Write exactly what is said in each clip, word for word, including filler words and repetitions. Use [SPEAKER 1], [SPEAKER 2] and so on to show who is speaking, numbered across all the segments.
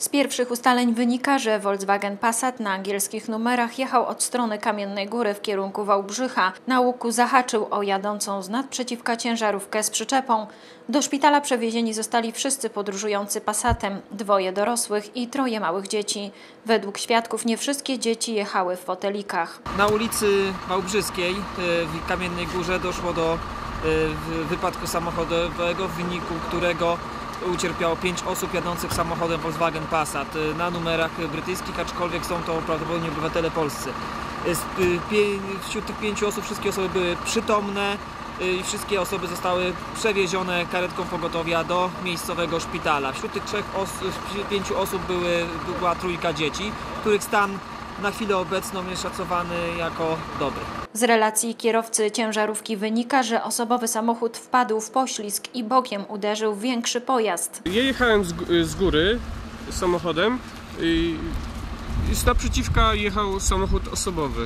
[SPEAKER 1] Z pierwszych ustaleń wynika, że Volkswagen Passat na angielskich numerach jechał od strony Kamiennej Góry w kierunku Wałbrzycha. Na łuku zahaczył o jadącą z nadprzeciwka ciężarówkę z przyczepą. Do szpitala przewiezieni zostali wszyscy podróżujący Passatem, dwoje dorosłych i troje małych dzieci. Według świadków nie wszystkie dzieci jechały w fotelikach.
[SPEAKER 2] Na ulicy Wałbrzyskiej w Kamiennej Górze doszło do wypadku samochodowego, w wyniku którego ucierpiało pięć osób jadących samochodem Volkswagen Passat na numerach brytyjskich, aczkolwiek są to prawdopodobnie obywatele polscy. Wśród tych pięciu osób wszystkie osoby były przytomne i wszystkie osoby zostały przewiezione karetką pogotowia do miejscowego szpitala. Wśród tych trzech os pięciu osób były, była trójka dzieci, których stan na chwilę obecną jest szacowany jako dobry.
[SPEAKER 1] Z relacji kierowcy ciężarówki wynika, że osobowy samochód wpadł w poślizg i bokiem uderzył w większy pojazd.
[SPEAKER 3] Ja jechałem z, z góry samochodem i, i z naprzeciwka jechał samochód osobowy.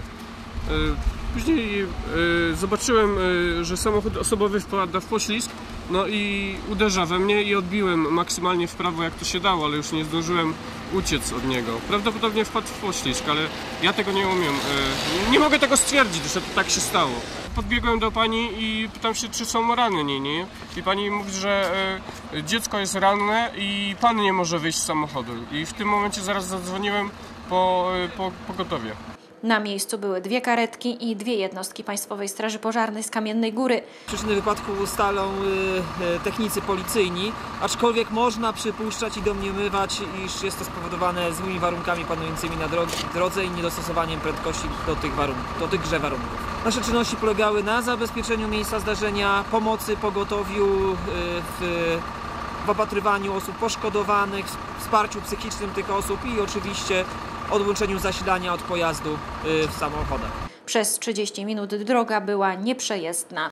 [SPEAKER 3] Później zobaczyłem, że samochód osobowy wpada w poślizg, no i uderza we mnie i odbiłem maksymalnie w prawo jak to się dało, ale już nie zdążyłem uciec od niego. Prawdopodobnie wpadł w poślizg, ale ja tego nie umiem. Nie mogę tego stwierdzić, że to tak się stało. Podbiegłem do pani i pytam się, czy są ranni, nie? I pani mówi, że dziecko jest ranne i pan nie może wyjść z samochodu. I w tym momencie zaraz zadzwoniłem po, po pogotowie.
[SPEAKER 1] Na miejscu były dwie karetki i dwie jednostki Państwowej Straży Pożarnej z Kamiennej Góry.
[SPEAKER 2] Przyczyny wypadku ustalą technicy policyjni, aczkolwiek można przypuszczać i domniemywać, iż jest to spowodowane złymi warunkami panującymi na drodze i niedostosowaniem prędkości do, tych warunków, do tychże warunków. Nasze czynności polegały na zabezpieczeniu miejsca zdarzenia, pomocy pogotowiu w w opatrywaniu osób poszkodowanych, wsparciu psychicznym tych osób i oczywiście odłączeniu zasilania od pojazdu w samochodach.
[SPEAKER 1] Przez trzydzieści minut droga była nieprzejezdna.